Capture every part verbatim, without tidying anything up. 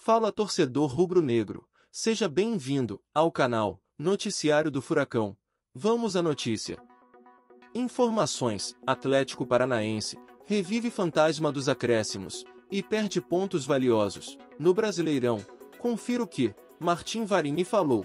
Fala, torcedor rubro-negro, seja bem-vindo ao canal Noticiário do Furacão. Vamos à notícia. Informações: Atlético Paranaense revive fantasma dos acréscimos e perde pontos valiosos no Brasileirão. Confira o que Martim Varini falou.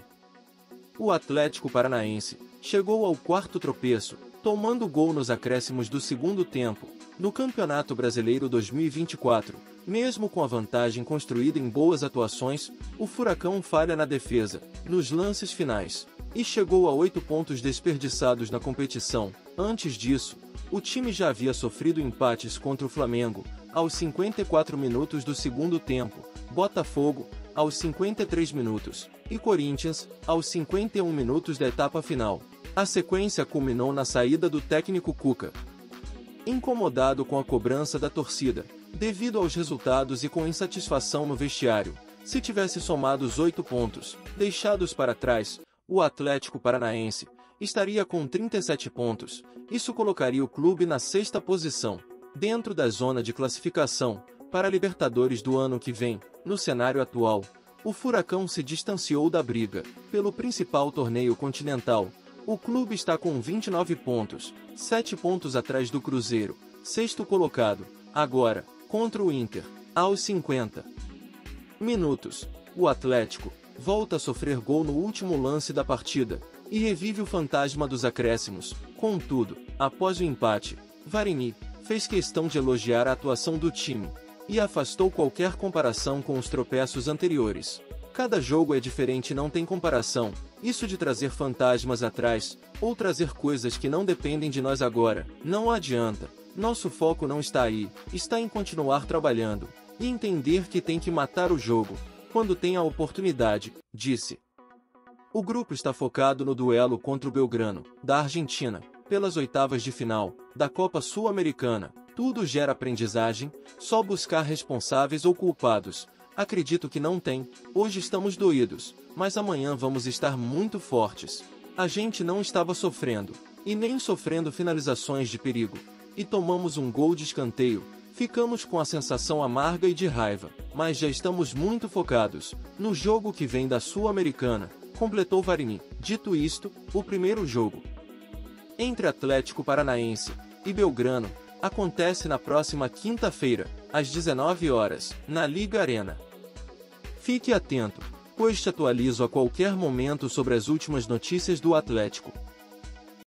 O Atlético Paranaense chegou ao quarto tropeço, tomando gol nos acréscimos do segundo tempo, no Campeonato Brasileiro dois mil e vinte e quatro. Mesmo com a vantagem construída em boas atuações, o Furacão falha na defesa, nos lances finais, e chegou a oito pontos desperdiçados na competição. Antes disso, o time já havia sofrido empates contra o Flamengo, aos cinquenta e quatro minutos do segundo tempo, Botafogo, aos cinquenta e três minutos, e Corinthians, aos cinquenta e um minutos da etapa final. A sequência culminou na saída do técnico Cuca. Incomodado com a cobrança da torcida, devido aos resultados e com insatisfação no vestiário, se tivesse somado os oito pontos deixados para trás, o Atlético Paranaense estaria com trinta e sete pontos. Isso colocaria o clube na sexta posição, dentro da zona de classificação para a Libertadores do ano que vem. No cenário atual, o Furacão se distanciou da briga pelo principal torneio continental. O clube está com vinte e nove pontos, sete pontos atrás do Cruzeiro, sexto colocado, agora, contra o Inter, aos cinquenta minutos. O Atlético volta a sofrer gol no último lance da partida e revive o fantasma dos acréscimos. Contudo, após o empate, Varini fez questão de elogiar a atuação do time e afastou qualquer comparação com os tropeços anteriores. Cada jogo é diferente e não tem comparação. Isso de trazer fantasmas atrás, ou trazer coisas que não dependem de nós agora, não adianta. Nosso foco não está aí, está em continuar trabalhando, e entender que tem que matar o jogo, quando tem a oportunidade, disse. O grupo está focado no duelo contra o Belgrano, da Argentina, pelas oitavas de final, da Copa Sul-Americana. Tudo gera aprendizagem, só buscar responsáveis ou culpados. Acredito que não tem. Hoje estamos doídos, mas amanhã vamos estar muito fortes. A gente não estava sofrendo, e nem sofrendo finalizações de perigo, e tomamos um gol de escanteio. Ficamos com a sensação amarga e de raiva, mas já estamos muito focados no jogo que vem da Sul-Americana, completou Varini. Dito isto, o primeiro jogo entre Atlético Paranaense e Belgrano acontece na próxima quinta-feira, às dezenove horas, na Liga Arena. Fique atento, pois te atualizo a qualquer momento sobre as últimas notícias do Atlético.